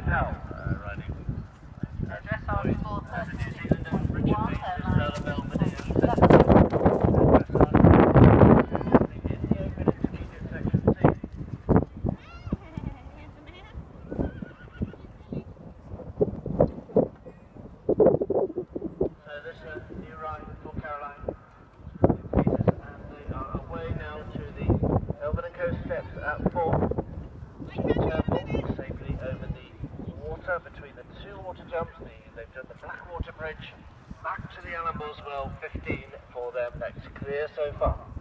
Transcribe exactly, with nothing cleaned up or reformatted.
Hotel, uh, riding uh, New Zealand and Richard Peter's Earl of Alby and steps at four. Careful, safely over the water between the two water jumps. The, they've done the Blackwater Bridge back to the Allen Boswell fifteen for them. That's clear so far.